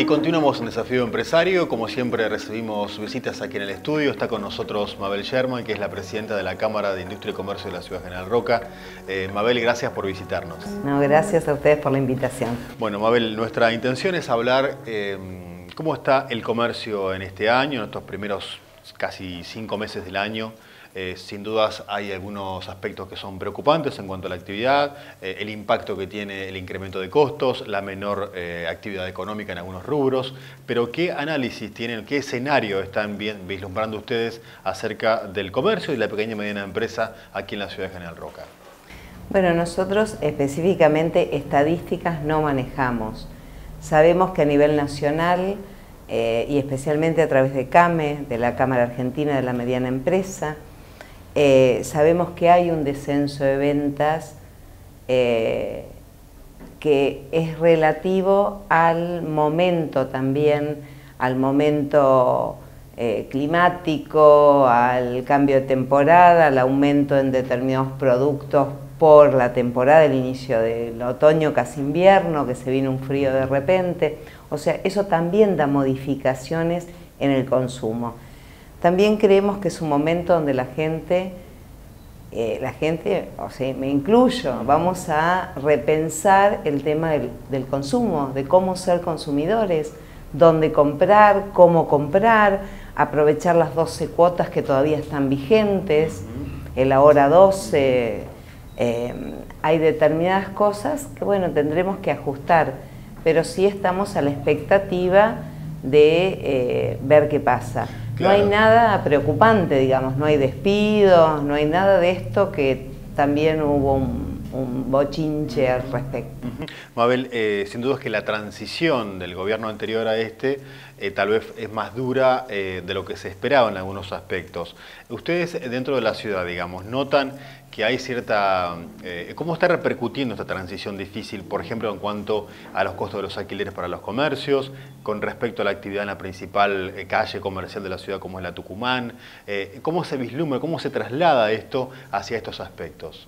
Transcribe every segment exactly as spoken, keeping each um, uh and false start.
continuamos en Desafío Empresario. Como siempre recibimos visitas aquí en el estudio. Está con nosotros Mabel Sherman, que es la presidenta de la Cámara de Industria y Comercio de la Ciudad General Roca. Eh, Mabel, gracias por visitarnos. No, gracias a ustedes por la invitación. Bueno, Mabel, nuestra intención es hablar eh, cómo está el comercio en este año, en estos primeros casi cinco meses del año. Eh, sin dudas hay algunos aspectos que son preocupantes en cuanto a la actividad, eh, el impacto que tiene el incremento de costos, la menor eh, actividad económica en algunos rubros, pero ¿qué análisis tienen, qué escenario están bien, vislumbrando ustedes acerca del comercio y la pequeña y mediana empresa aquí en la ciudad de General Roca? Bueno, nosotros específicamente estadísticas no manejamos. Sabemos que a nivel nacional eh, y especialmente a través de CAME, de la Cámara Argentina de la Mediana Empresa, Eh, sabemos que hay un descenso de ventas eh, que es relativo al momento también, al momento eh, climático, al cambio de temporada, al aumento en determinados productos por la temporada, el inicio del otoño, casi invierno, que se vino un frío de repente. O sea, eso también da modificaciones en el consumo. También creemos que es un momento donde la gente, eh, la gente, o sea, me incluyo, vamos a repensar el tema del, del consumo, de cómo ser consumidores, dónde comprar, cómo comprar, aprovechar las doce cuotas que todavía están vigentes, el ahora doce, eh, hay determinadas cosas que, bueno, tendremos que ajustar, pero sí estamos a la expectativa de eh, ver qué pasa. Claro. No hay nada preocupante, digamos, no hay despidos, no hay nada de esto que también hubo un, un bochinche al respecto. Uh-huh. Mabel, eh, sin duda es que la transición del gobierno anterior a este eh, tal vez es más dura eh, de lo que se esperaba en algunos aspectos. Ustedes dentro de la ciudad, digamos, notan que hay cierta... Eh, ¿Cómo está repercutiendo esta transición difícil, por ejemplo, en cuanto a los costos de los alquileres para los comercios, con respecto a la actividad en la principal eh, calle comercial de la ciudad como es la Tucumán? Eh, ¿Cómo se vislumbra, cómo se traslada esto hacia estos aspectos?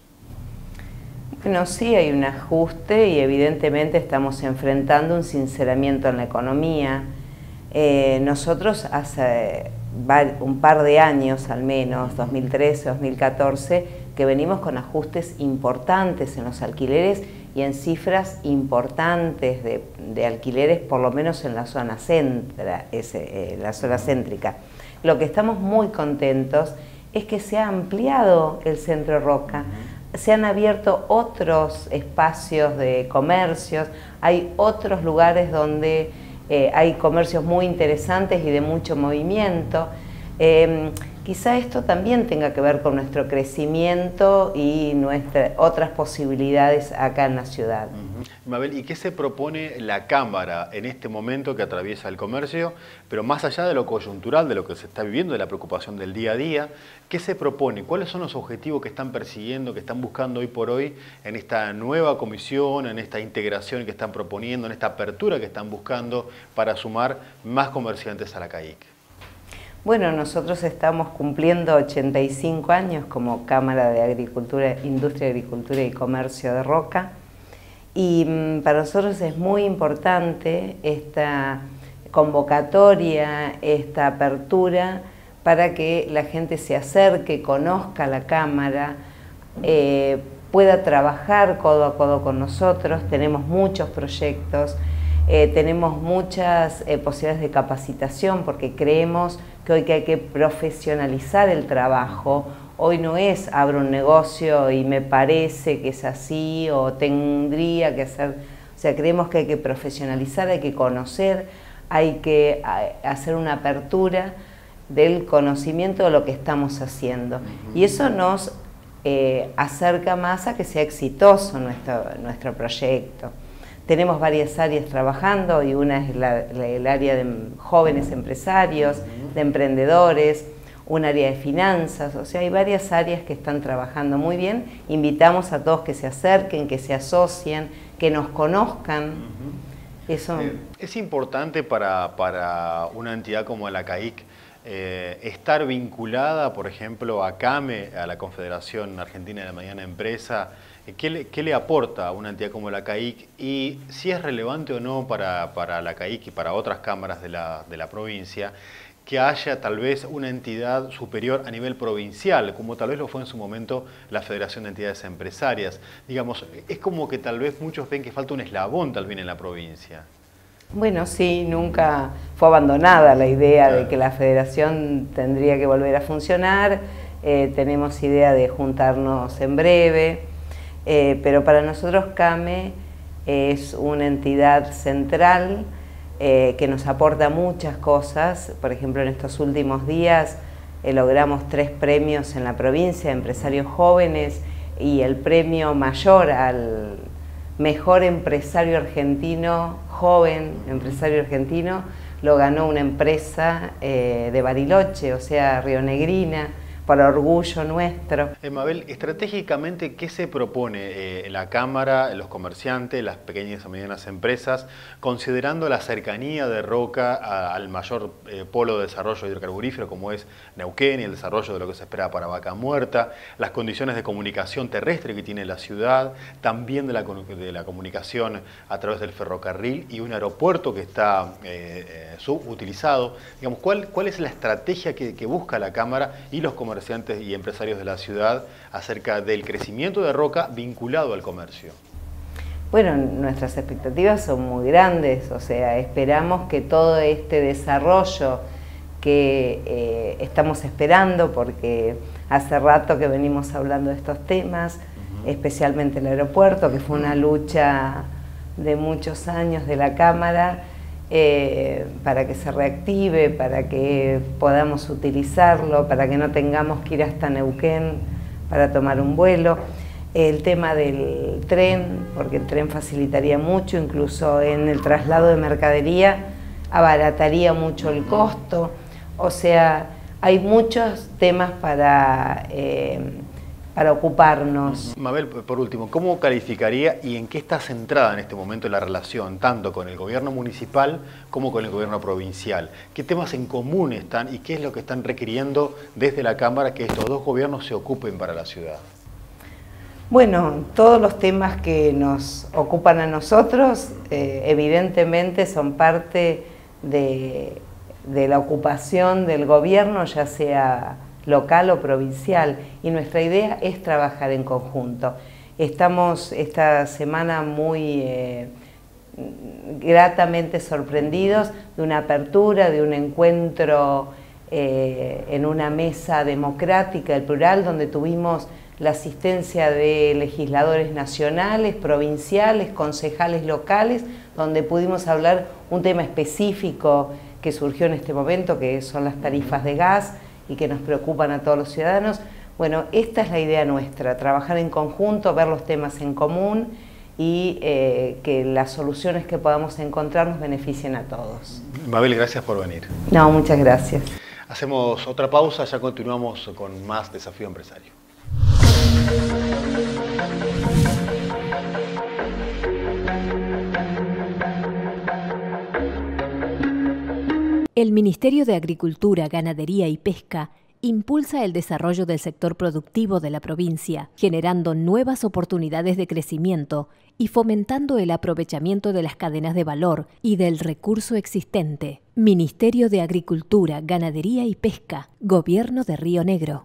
Bueno, sí hay un ajuste y evidentemente estamos enfrentando un sinceramiento en la economía. Eh, nosotros hace un par de años al menos, dos mil trece, dos mil catorce, que venimos con ajustes importantes en los alquileres y en cifras importantes de, de alquileres, por lo menos en la zona centra, ese, eh, la zona céntrica. Lo que estamos muy contentos es que se ha ampliado el Centro Roca, se han abierto otros espacios de comercios, hay otros lugares donde eh, hay comercios muy interesantes y de mucho movimiento. Eh, Quizá esto también tenga que ver con nuestro crecimiento y nuestras otras posibilidades acá en la ciudad. Uh-huh. Mabel, ¿y qué se propone la Cámara en este momento que atraviesa el comercio? Pero más allá de lo coyuntural, de lo que se está viviendo, de la preocupación del día a día, ¿qué se propone? ¿Cuáles son los objetivos que están persiguiendo, que están buscando hoy por hoy en esta nueva comisión, en esta integración que están proponiendo, en esta apertura que están buscando para sumar más comerciantes a la C A I C? Bueno, nosotros estamos cumpliendo ochenta y cinco años como Cámara de Agricultura, Industria, Agricultura y Comercio de Roca, y mmm, para nosotros es muy importante esta convocatoria, esta apertura para que la gente se acerque, conozca la Cámara, eh, pueda trabajar codo a codo con nosotros. Tenemos muchos proyectos, eh, tenemos muchas eh, posibilidades de capacitación porque creemos que hoy que hay que profesionalizar el trabajo. Hoy no es abro un negocio y me parece que es así o tendría que hacer, o sea, creemos que hay que profesionalizar, hay que conocer, hay que hacer una apertura del conocimiento de lo que estamos haciendo. Uh-huh. Y eso nos eh, acerca más a que sea exitoso nuestro, nuestro proyecto. Tenemos varias áreas trabajando y una es la, la, el área de jóvenes empresarios, de emprendedores, un área de finanzas, o sea, hay varias áreas que están trabajando muy bien. Invitamos a todos que se acerquen, que se asocien, que nos conozcan. Uh-huh. Eso... Eh, es importante para, para una entidad como la C A I C eh, estar vinculada, por ejemplo, a CAME, a la Confederación Argentina de la Mediana Empresa, ¿qué le, qué le aporta a una entidad como la CAIC y si es relevante o no para, para la CAIC y para otras cámaras de la, de la provincia que haya tal vez una entidad superior a nivel provincial, como tal vez lo fue en su momento la Federación de Entidades Empresarias? Digamos, es como que tal vez muchos ven que falta un eslabón tal vez en la provincia. Bueno, sí, nunca fue abandonada la idea Claro. de que la federación tendría que volver a funcionar. Eh, tenemos idea de juntarnos en breve, eh, pero para nosotros CAME es una entidad central eh, que nos aporta muchas cosas. Por ejemplo, en estos últimos días eh, logramos tres premios en la provincia de empresarios jóvenes y el premio mayor al mejor empresario argentino, joven empresario argentino, lo ganó una empresa eh, de Bariloche, o sea, rionegrina, por orgullo nuestro. Eh, Mabel, estratégicamente, ¿qué se propone eh, la Cámara, los comerciantes, las pequeñas y medianas empresas, considerando la cercanía de Roca a, al mayor eh, polo de desarrollo hidrocarburífero como es Neuquén y el desarrollo de lo que se espera para Vaca Muerta, las condiciones de comunicación terrestre que tiene la ciudad, también de la, de la comunicación a través del ferrocarril y un aeropuerto que está eh, eh, subutilizado? Digamos, ¿cuál, ¿cuál es la estrategia que, que busca la Cámara y los comerciantes comerciantes y empresarios de la ciudad acerca del crecimiento de Roca vinculado al comercio? Bueno, nuestras expectativas son muy grandes, o sea, esperamos que todo este desarrollo que eh, estamos esperando, porque hace rato que venimos hablando de estos temas, uh-huh. especialmente el aeropuerto, que fue una lucha de muchos años de la Cámara, Eh, para que se reactive, para que podamos utilizarlo, para que no tengamos que ir hasta Neuquén para tomar un vuelo. El tema del tren, porque el tren facilitaría mucho, incluso en el traslado de mercadería, abarataría mucho el costo. O sea, hay muchos temas para... Eh, para ocuparnos. Mabel, por último, ¿cómo calificaría y en qué está centrada en este momento la relación, tanto con el gobierno municipal como con el gobierno provincial? ¿Qué temas en común están y qué es lo que están requiriendo desde la Cámara que estos dos gobiernos se ocupen para la ciudad? Bueno, todos los temas que nos ocupan a nosotros, eh, evidentemente son parte de, de la ocupación del gobierno, ya sea local o provincial, y nuestra idea es trabajar en conjunto. Estamos esta semana muy eh, gratamente sorprendidos de una apertura, de un encuentro eh, en una mesa democrática, el plural, donde tuvimos la asistencia de legisladores nacionales, provinciales, concejales locales, donde pudimos hablar un tema específico que surgió en este momento, que son las tarifas de gas, y que nos preocupan a todos los ciudadanos. Bueno, esta es la idea nuestra, trabajar en conjunto, ver los temas en común y eh, que las soluciones que podamos encontrar nos beneficien a todos. Mabel, gracias por venir. No, muchas gracias. Hacemos otra pausa, ya continuamos con más Desafío Empresario. El Ministerio de Agricultura, Ganadería y Pesca impulsa el desarrollo del sector productivo de la provincia, generando nuevas oportunidades de crecimiento y fomentando el aprovechamiento de las cadenas de valor y del recurso existente. Ministerio de Agricultura, Ganadería y Pesca, Gobierno de Río Negro.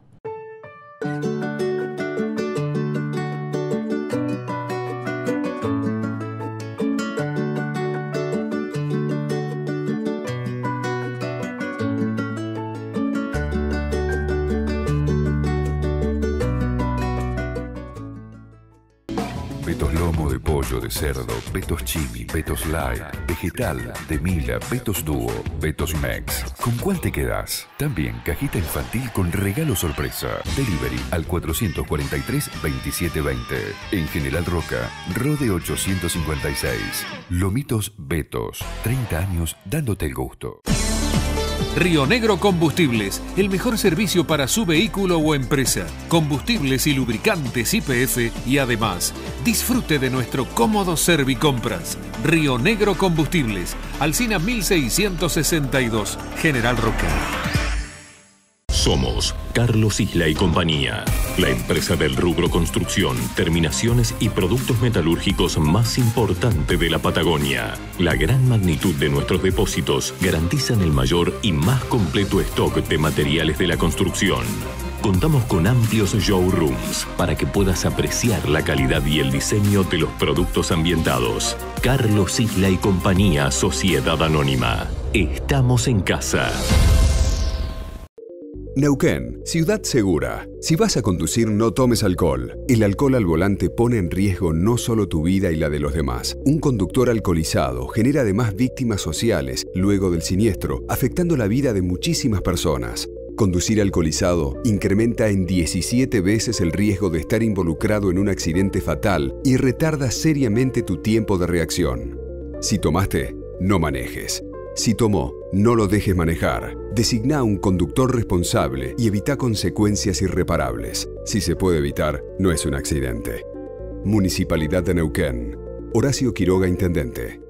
Petos lomo de pollo, de cerdo, petos chimi, petos light, vegetal, de mila, petos dúo, petos mex. ¿Con cuál te quedás? También cajita infantil con regalo sorpresa. Delivery al cuatrocientos cuarenta y tres, veintisiete veinte. En General Roca, Rode ochocientos cincuenta y seis. Lomitos Betos. treinta años dándote el gusto. Río Negro Combustibles, el mejor servicio para su vehículo o empresa. Combustibles y lubricantes Y P F y además, disfrute de nuestro cómodo Servicompras. Río Negro Combustibles, Alsina mil seiscientos sesenta y dos, General Roca. Somos Carlos Isla y Compañía, la empresa del rubro construcción, terminaciones y productos metalúrgicos más importante de la Patagonia. La gran magnitud de nuestros depósitos garantizan el mayor y más completo stock de materiales de la construcción. Contamos con amplios showrooms para que puedas apreciar la calidad y el diseño de los productos ambientados. Carlos Isla y Compañía, Sociedad Anónima. Estamos en casa. Neuquén, ciudad segura. Si vas a conducir, no tomes alcohol. El alcohol al volante pone en riesgo no solo tu vida y la de los demás. Un conductor alcoholizado genera además víctimas sociales luego del siniestro, afectando la vida de muchísimas personas. Conducir alcoholizado incrementa en diecisiete veces el riesgo de estar involucrado en un accidente fatal y retarda seriamente tu tiempo de reacción. Si tomaste, no manejes. Si tomó, no lo dejes manejar. Designá un conductor responsable y evita consecuencias irreparables. Si se puede evitar, no es un accidente. Municipalidad de Neuquén. Horacio Quiroga, Intendente.